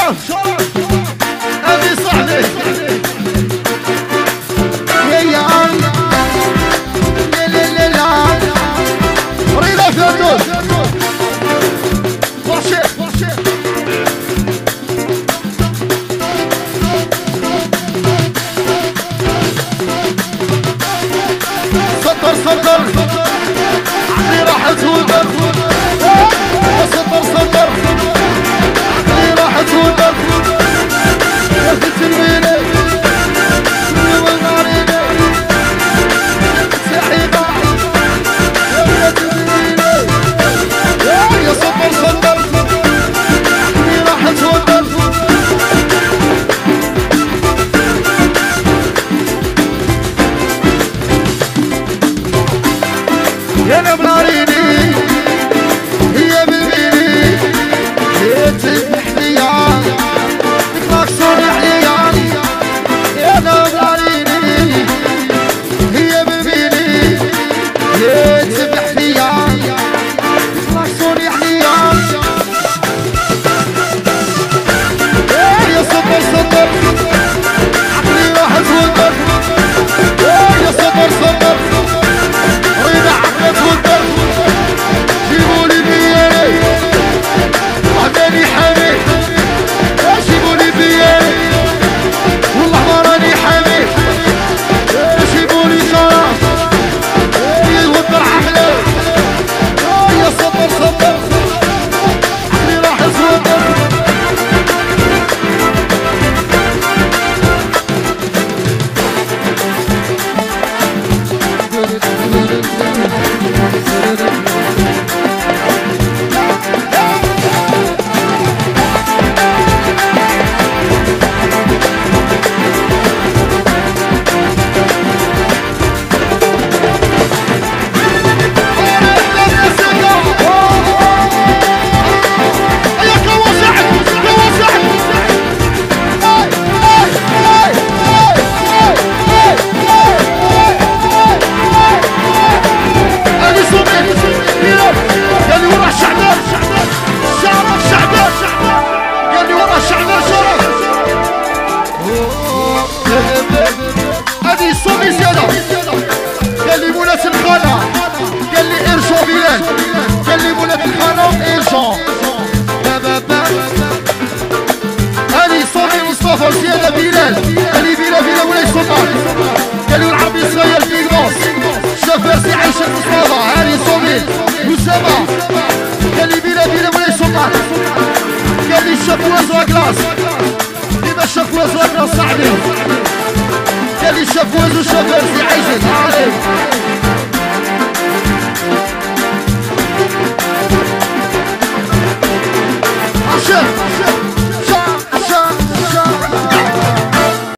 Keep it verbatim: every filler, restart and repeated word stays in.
شرف ابي صاحبي يا يا لا لا لا رينا فردوس فرشي سطر سطر عقلي راح تودر سطر سطر عقلي راح تودر يا في التنويني والناريني سحيبة يا تنويني يا سطر سطر عقلي راح تودر يا نبلاريني هي بالبيني هي تحليان تكلاكسون حليان يا نبلاريني هي بالبيني هي تحليان تكلاكسون حليان يا صبر صبر عقلي راح تودر يا صبر صبر رينا عقلك والدر جيبولي بياني عداني حامي جيبولي بياني والله ما راني حامي جيبولي شرف والدر عقلي يا صبر صبر عقلي راح يتوتر هذه صومي زيادة قال لي مولات الخانة قال لي ارجو بلال قال لي مولات الخانة ارجو هذه صومي مصطفى زيادة بلال قال لي بلال بلال مولاي سلطان قال لي العربي صغير في كنوس شافر سي عايشة مصطفى هذه صومي أسامة قال لي بلال بلال مولاي سلطان قال لي الشافواز وكلاس ديما الشافواز وكلاس صاحبي قال لي الشافواز والشافر سي عايشة عليك عشان